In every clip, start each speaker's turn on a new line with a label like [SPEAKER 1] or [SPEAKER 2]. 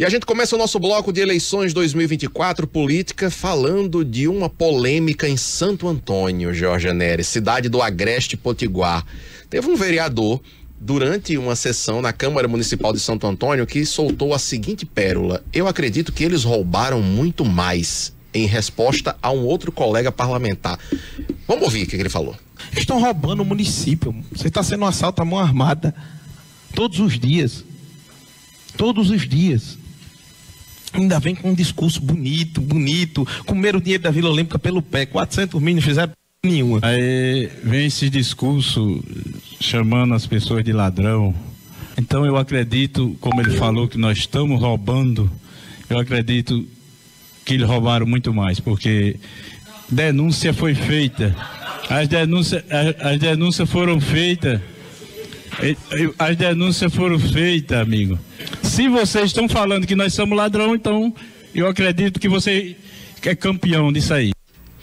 [SPEAKER 1] E a gente começa o nosso bloco de eleições 2024 política falando de uma polêmica em Santo Antônio, Jorge Nery, cidade do Agreste Potiguar. Teve um vereador durante uma sessão na Câmara Municipal de Santo Antônio que soltou a seguinte pérola: eu acredito que eles roubaram muito mais, em resposta a um outro colega parlamentar. Vamos ouvir o que ele falou.
[SPEAKER 2] Estão roubando o município. Você está sendo um assalto à mão armada todos os dias. Todos os dias. Ainda vem com um discurso bonito. Comeram o dinheiro da Vila Olímpica pelo pé. 400 mil não fizeram nenhuma.
[SPEAKER 3] Aí vem esse discurso chamando as pessoas de ladrão. Então eu acredito, como ele falou, que nós estamos roubando. Eu acredito que eles roubaram muito mais, porque denúncia foi feita. As denúncias foram feitas. As denúncias foram feitas, amigo. Se vocês estão falando que nós somos ladrão, então eu acredito que você é campeão disso aí.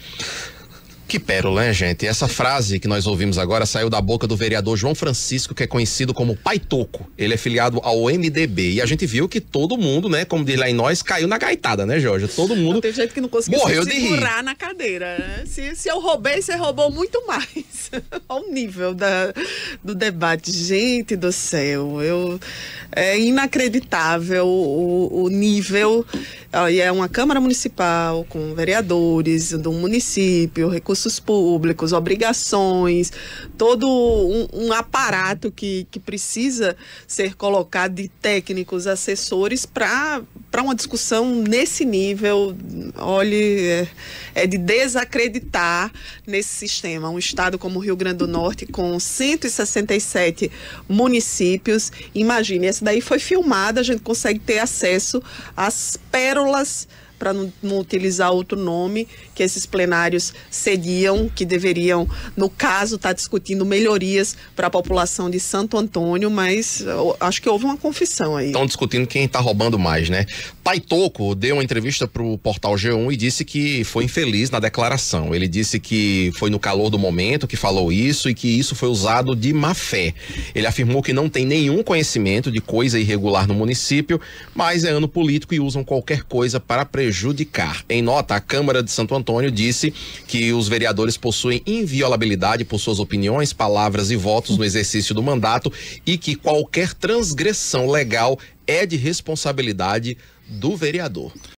[SPEAKER 1] Que pérola, né, gente? Essa frase que nós ouvimos agora saiu da boca do vereador João Francisco, que é conhecido como Pai Toco. Ele é filiado ao MDB. E a gente viu que todo mundo, né, como diz lá em nós, caiu na gaitada, né, Jorge? Todo mundo
[SPEAKER 4] tem gente que não conseguiu
[SPEAKER 1] morreu
[SPEAKER 4] se segurar na cadeira, né? Se eu roubei, você roubou muito mais. Olha o nível do debate. Gente do céu, é inacreditável o nível. E é uma Câmara Municipal com vereadores do município, recursos públicos, obrigações, todo um aparato que precisa ser colocado de técnicos, assessores para uma discussão nesse nível. Olha, é de desacreditar nesse sistema. Um estado como o Rio Grande do Norte, com 167 municípios, imagine, essa daí foi filmada, a gente consegue ter acesso às pérolas, para não utilizar outro nome, que esses plenários cediam, que deveriam, no caso, estar discutindo melhorias para a população de Santo Antônio, mas acho que houve uma confissão aí.
[SPEAKER 1] Estão discutindo quem está roubando mais, né? Pai Toco deu uma entrevista para o portal G1 e disse que foi infeliz na declaração. Ele disse que foi no calor do momento que falou isso e que isso foi usado de má fé. Ele afirmou que não tem nenhum conhecimento de coisa irregular no município, mas é ano político e usam qualquer coisa para prejudicar. Em nota, a Câmara de Santo Antônio disse que os vereadores possuem inviolabilidade por suas opiniões, palavras e votos no exercício do mandato e que qualquer transgressão legal é de responsabilidade do vereador.